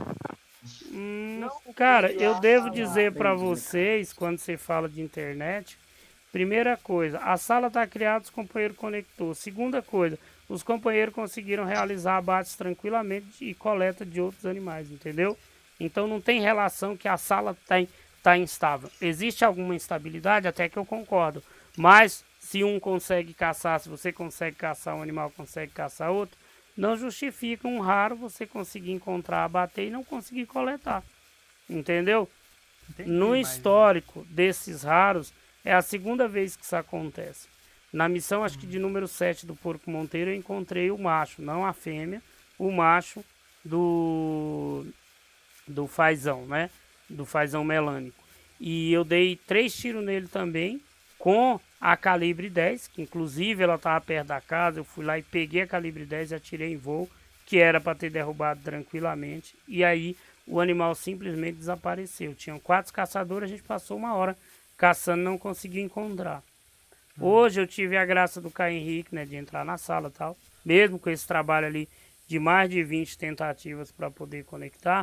Hum,
Não,
cara,
porque
eu
lá
devo
fala-
dizer pra vocês, quando você fala de internet, primeira coisa, a sala tá criada, os companheiros conectou. Segunda coisa, os companheiros conseguiram realizar abates tranquilamente e coleta de outros animais, entendeu? Então não tem relação que a sala tem, tá instável. Existe alguma instabilidade, até que eu concordo. Mas se um consegue caçar, se você consegue caçar um animal, consegue caçar outro, não justifica um raro você conseguir encontrar, abater e não conseguir coletar. Entendeu?
Entendi,
No
mas-
histórico desses raros, é a segunda vez que isso acontece. Na missão, acho que de número sete do Porco Monteiro, eu encontrei o macho, não a fêmea, o macho do, do fazão, né? Do fazão melânico. E eu dei três tiros nele também, com a calibre dez, que inclusive ela estava perto da casa, eu fui lá e peguei a calibre dez e atirei em voo, que era para ter derrubado tranquilamente. E aí o animal simplesmente desapareceu. Tinham quatro caçadores, a gente passou uma hora caçando, não conseguia encontrar. Hoje eu tive a graça do Caio Henrique, né, de entrar na sala e tal. Mesmo com esse trabalho ali de mais de vinte tentativas para poder conectar,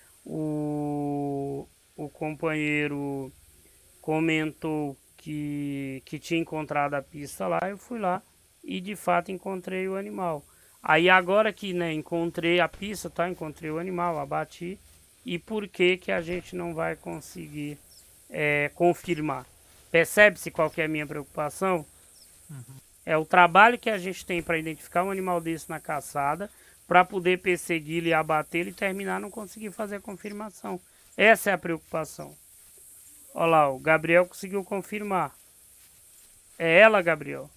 o, o companheiro comentou que, que tinha encontrado a pista lá, eu fui lá e de fato encontrei o animal. Aí agora que, né, encontrei a pista, tá, encontrei o animal, abati, e por que que a gente não vai conseguir é, confirmar? Percebe-se qual que é a minha preocupação? É o trabalho que a gente tem para identificar um animal desse na caçada, para poder persegui-lo e abatê-lo e terminar não conseguir fazer a confirmação. Essa é a preocupação. Olha lá, o Gabriel conseguiu confirmar. É ela, Gabriel?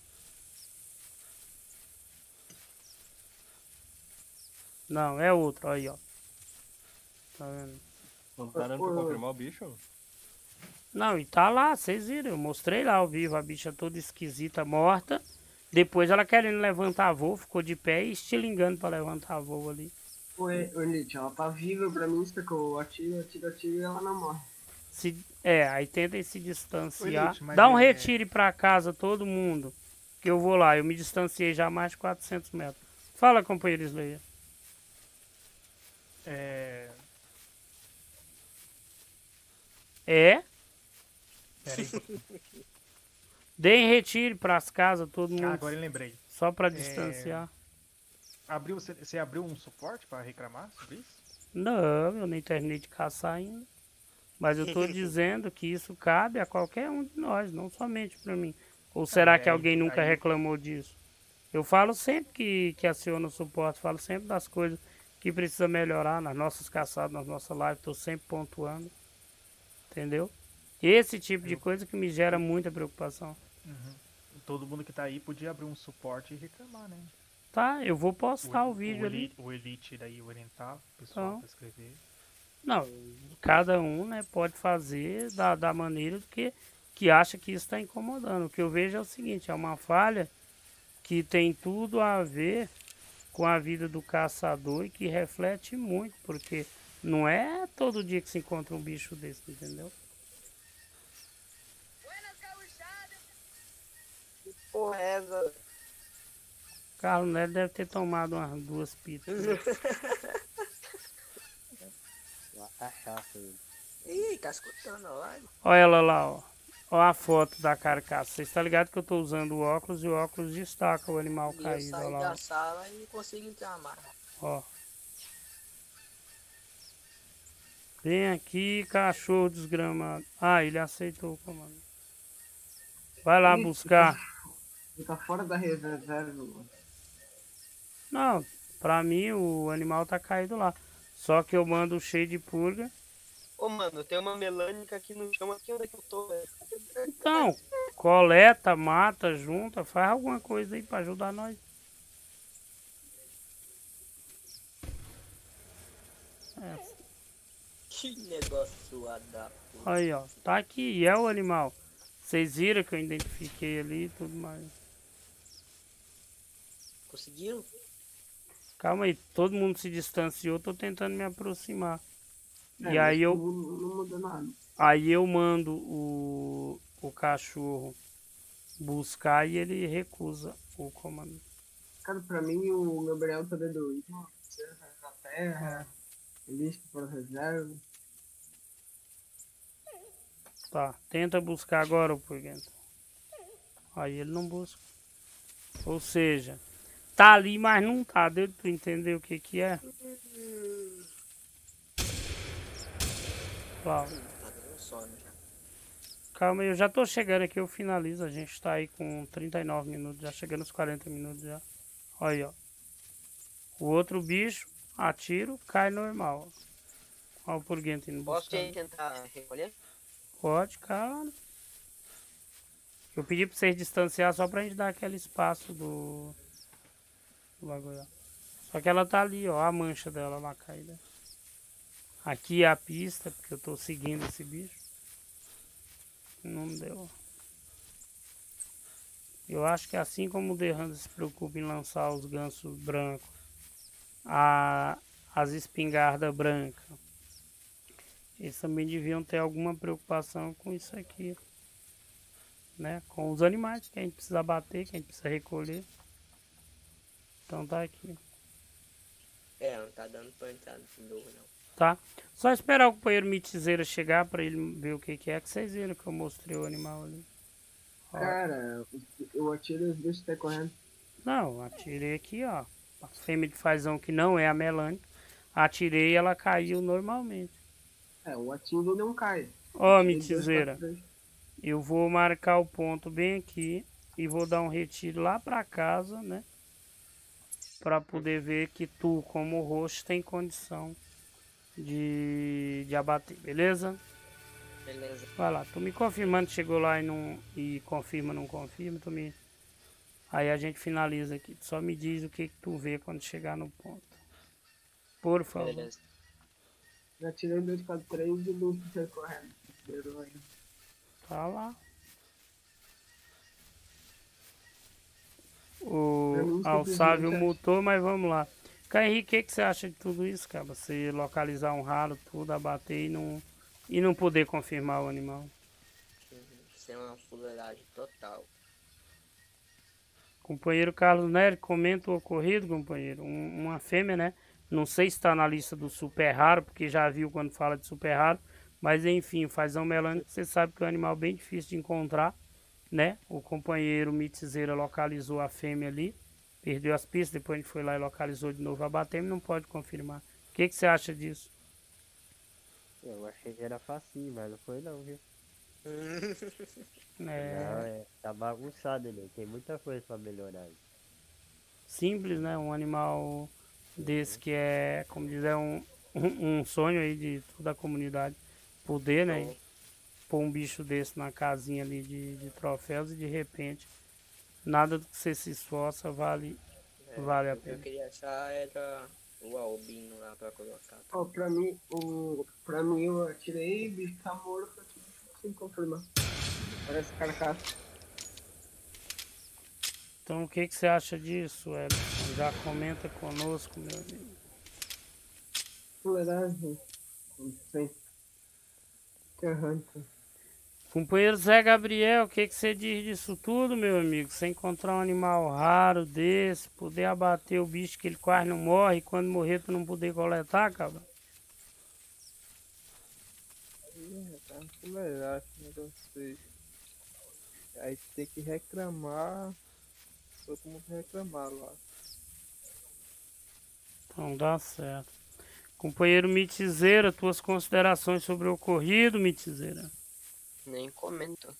Não, é outro, aí, ó. Tá vendo?
Não tá dando pra confirmar o bicho?
Não, e tá lá, vocês viram, eu mostrei lá ao vivo, a bicha toda esquisita, morta. Depois ela querendo levantar voo, ficou de pé e estilingando pra levantar voo ali.
Ô, Elite, ela tá viva pra mim, isso que eu atiro, atiro, atiro e ela não morre.
Se, é, aí tentem se distanciar.
Elite, mas
Dá um
é-
retire pra casa todo mundo, que eu vou lá. Eu me distanciei já mais de quatrocentos metros. Fala, companheiro Slayer.
É...
É?
Pera aí.
Deem retire pras casas todo mundo,
Ah, agora eu lembrei.
só pra distanciar.
Abriu, você, você abriu um suporte para reclamar sobre isso?
Não, eu nem terminei de caçar ainda. Mas eu tô dizendo que isso cabe a qualquer um de nós, não somente para mim. Ou será
é
que
aí-
alguém nunca
aí-
reclamou disso? Eu falo sempre que, que aciono o suporte, falo sempre das coisas que precisa melhorar nas nossas caçadas, nas nossas lives, tô sempre pontuando. Entendeu? Esse tipo de coisa que me gera muita preocupação.
Todo mundo que tá aí podia abrir um suporte e reclamar, né?
Tá, eu vou postar o,
o
vídeo ali.
elite, o Elite daí orientar o pessoal
Então.
pra escrever.
Não, cada um, né, pode fazer da, da maneira que, que acha que isso está incomodando. O que eu vejo é o seguinte, é uma falha que tem tudo a ver com a vida do caçador e que reflete muito, porque não é todo dia que se encontra um bicho desse, entendeu?
Porra, é essa?
Carlos Neto deve ter tomado umas duas pitas. né?
Ih, tá escutando a live?
Olha ela lá, ó. Olha a foto da carcaça. Você está ligado que eu estou usando o óculos e o óculos destaca o animal
E eu
caído. Olha
saí
lá,
da
ó.
sala e não consigo entrar mais.
Ó. Vem aqui, cachorro desgramado. Ah, ele aceitou o comando. Vai lá
Ih,
buscar.
Ele tá fora da reserva, mano.
Não, pra mim o animal tá caído lá. Só que eu mando cheio de purga.
Ô, mano, tem uma melânica aqui no chão, aqui onde é que eu tô, velho.
Então, coleta, mata, junta, faz alguma coisa aí pra ajudar nós. É,
Que negócio suado da porra.
aí, ó. Tá aqui, e é o animal. Vocês viram que eu identifiquei ali e tudo mais.
Conseguiram?
Calma aí, todo mundo se distanciou, tô tentando me aproximar.
É,
E aí
mas
eu,
Não, não muda nada.
aí eu mando o, o cachorro buscar e ele recusa o comando.
Cara, pra mim o Gabriel tá dando reserva da terra, lista para reserva.
Tá, tenta buscar agora o Purgento. Aí ele não busca. Ou seja, tá ali, mas não tá. Deu pra tu entender o que que é? Ó,
Tá dando sono já.
calma aí, eu já tô chegando aqui, eu finalizo. A gente tá aí com trinta e nove minutos, já chegando nos quarenta minutos já. Olha aí, ó. O outro bicho, atiro, cai normal. Olha o Purguento indo
Posso
buscar.
ir tentar recolher?
Pode, cara. Eu pedi pra vocês distanciar só pra gente dar aquele espaço do, do bagulho. Só que ela tá ali, ó, a mancha dela lá caída. Aqui é a pista, porque eu tô seguindo esse bicho. Não deu. Eu acho que assim como o Derranda se preocupa em lançar os gansos brancos, a, as espingardas brancas, eles também deviam ter alguma preocupação com isso aqui, né? Com os animais que a gente precisa bater, que a gente precisa recolher. Então tá aqui,
É, não tá dando pra entrar de novo, não.
tá? Só esperar o companheiro Mitizeira chegar pra ele ver o que que é, que vocês viram que eu mostrei o animal ali. Ó.
Cara, eu atirei os bichos até correndo.
Não, atirei aqui, ó. A fêmea de fazão que não é a Melânica. Atirei e ela caiu normalmente.
É, o atiro não cai.
Ó,
Atirei dois pra
Mitizeira,
trás.
eu vou marcar o ponto bem aqui e vou dar um retiro lá pra casa, né? Pra poder ver que tu, como roxo, tem condição de, de abater, beleza?
Beleza.
Vai lá, tu me confirmando que chegou lá e não e confirma, não confirma, tu me... Aí a gente finaliza aqui. Só me diz o que, que tu vê quando chegar no ponto. Por favor.
Beleza.
Já tirei dois pra três e dois pra sair correndo.
Tá lá.
Pra
O
mim,
Alçávio
simplesmente,
mutou, mas vamos lá. Caio Henrique, o que, que você acha de tudo isso, cara? Você localizar um raro, tudo, abater e não, e não poder confirmar o animal.
Isso é uma fuleiragem total.
Companheiro Carlos Nery, comenta o ocorrido, companheiro. Um- uma fêmea, né? Não sei se está na lista do super raro, porque já viu quando fala de super raro. Mas enfim, o fazão melânico, você sabe que é um animal bem difícil de encontrar, né? O companheiro Mitizeira localizou a fêmea ali, perdeu as pistas, depois a gente foi lá e localizou de novo, abatemos e não pode confirmar. O que, que você acha disso?
Eu achei que era facinho, mas não foi não, viu?
É
Não, é, tá bagunçado ele, tem muita coisa pra melhorar. aí.
simples, né? Um animal desse que é, como diz, é um, um, um sonho aí de toda a comunidade poder, né? Pôr um bicho desse na casinha ali de, de troféus e de repente nada do que você se esforça vale, vale a
O que eu
pena.
queria achar era o albino lá pra colocar.
Ó, pra mim, o, pra mim eu atirei, o bicho tá morto aqui, sem confirmar. Parece carcaça.
Então o que, que você acha disso, Edson? Já comenta conosco, meu amigo.
Fuleiragem. Não sei. Que arranca.
Companheiro Zé Gabriel, o que, que você diz disso tudo, meu amigo? Você encontrar um animal raro desse, poder abater o bicho que ele quase não morre, e quando morrer tu não poder coletar, cabra?
Ih, tá fuleiragem, negócio desse. Aí tem que reclamar, todo mundo reclamar lá.
Então dá certo. Companheiro Mitizeira, tuas considerações sobre o ocorrido, Mitizeira?
Nem comento.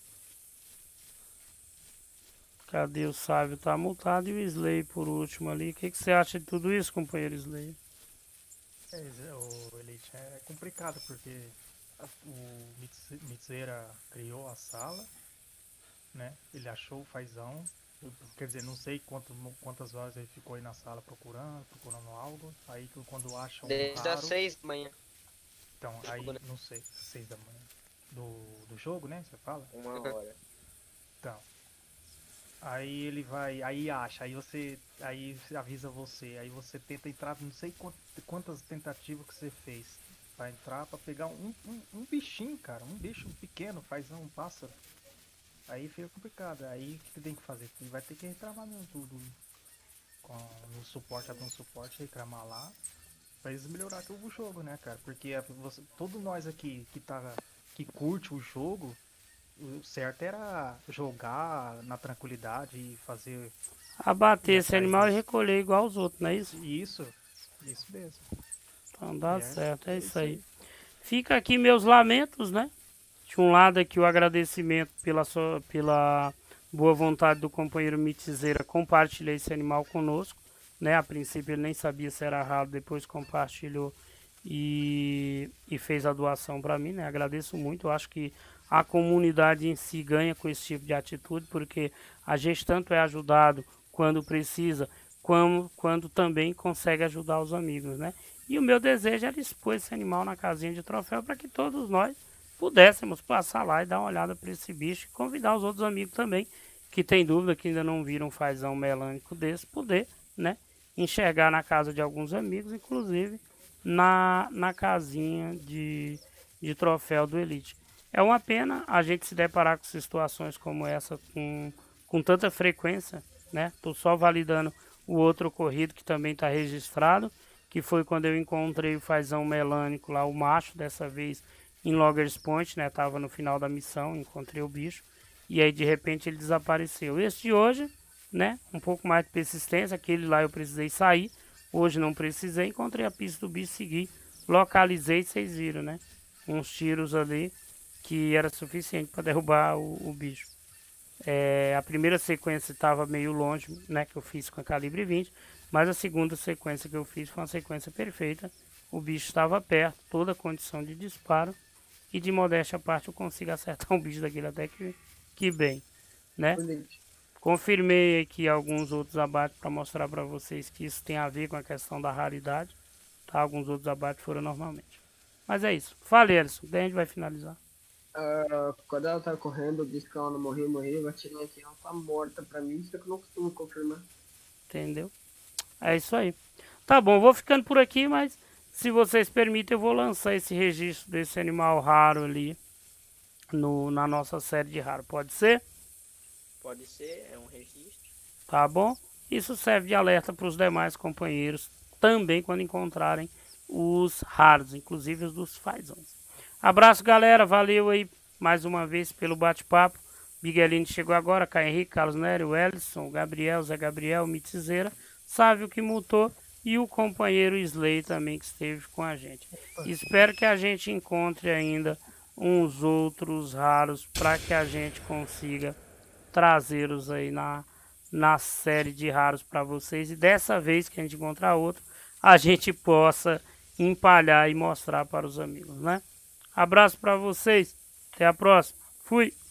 Cadê o Sávio? Tá multado e o Slay por último ali. O que, que você acha de tudo isso, companheiro Slay?
É, Zé, o Elite é complicado porque a- o Mitze- Mitzeira criou a sala, né? Ele achou o fazão. Eu- Quer dizer, não sei quanto, quantas horas ele ficou aí na sala procurando, procurando algo. Aí tu- quando acha um
Desde as
raro,
seis da manhã,
então aí
Ficou, né?
não sei, seis da manhã do, do jogo, né? Você fala?
uma hora.
Então. Aí ele vai, aí acha, aí você, aí avisa você, aí você tenta entrar, não sei quant- quantas tentativas que você fez pra entrar, pra pegar um, um, um bichinho, cara, um bicho pequeno, faz um pássaro. Aí fica complicado, aí o que tem que fazer? Ele vai ter que reclamar mesmo tudo com, no suporte, abrir um suporte, reclamar lá, pra eles melhorar o jogo, né, cara? Porque a- você, todo nós aqui que tá, que curte o jogo, o certo era jogar na tranquilidade e fazer
Abater
E
esse
atrás
animal e
disso.
recolher igual os outros, não é isso?
isso, isso mesmo.
Então dá
É,
certo, é
é
isso
isso
aí.
aí.
Fica aqui meus lamentos, né? De um lado aqui o agradecimento pela, sua, pela boa vontade do companheiro Mitizeira compartilhar esse animal conosco, né? A princípio ele nem sabia se era raro, depois compartilhou e, e fez a doação para mim, né? Agradeço muito. Eu acho que a comunidade em si ganha com esse tipo de atitude, porque a gente tanto é ajudado quando precisa, quando, quando também consegue ajudar os amigos, né? E o meu desejo era expor esse animal na casinha de troféu para que todos nós pudéssemos passar lá e dar uma olhada para esse bicho e convidar os outros amigos também, que tem dúvida, que ainda não viram um fazão melânico desse, poder, né, enxergar na casa de alguns amigos, inclusive na, na casinha de, de troféu do Elite. É uma pena a gente se deparar com situações como essa com, com tanta frequência, né? Estou só validando o outro ocorrido que também está registrado, que foi quando eu encontrei o fazão melânico lá, o macho, dessa vez em Loggers Point, né? Tava no final da missão, encontrei o bicho e aí de repente ele desapareceu. Esse de hoje, né? Um pouco mais de persistência, aquele lá eu precisei sair, hoje não precisei, encontrei a pista do bicho, segui, localizei, vocês viram, né? Uns tiros ali que era suficiente para derrubar o, o bicho. É, a primeira sequência estava meio longe, né? Que eu fiz com a calibre vinte, mas a segunda sequência que eu fiz foi uma sequência perfeita. O bicho estava perto, toda a condição de disparo. E de modéstia à parte eu consigo acertar um bicho daquele até que, que bem, né? Confirmei aqui alguns outros abates para mostrar para vocês que isso tem a ver com a questão da raridade. Tá? Alguns outros abates foram normalmente. Mas é isso. Falei, Alisson. Daí a gente vai finalizar.
Uh, quando ela tá correndo, disse que ela não morreu, morreu. Eu atirei aqui, ela tá morta pra mim. Isso é que eu não costumo confirmar.
Entendeu? É isso aí. Tá bom, vou ficando por aqui, mas se vocês permitem, eu vou lançar esse registro desse animal raro ali no, na nossa série de raro. Pode ser?
Pode ser, é um registro.
Tá bom? Isso serve de alerta para os demais companheiros também quando encontrarem os raros, inclusive os dos fazões. Abraço, galera. Valeu aí mais uma vez pelo bate-papo. Miguelino chegou agora, Caio Henrique, Carlos Nery, o Ellison, o Gabriel, Zé Gabriel, o Mitizeira, Sávio que mutou e o companheiro Slay também que esteve com a gente. Espero que a gente encontre ainda uns outros raros para que a gente consiga trazê-los aí na, na série de raros para vocês. E dessa vez que a gente encontrar outro, a gente possa empalhar e mostrar para os amigos, né? Abraço para vocês. Até a próxima. Fui.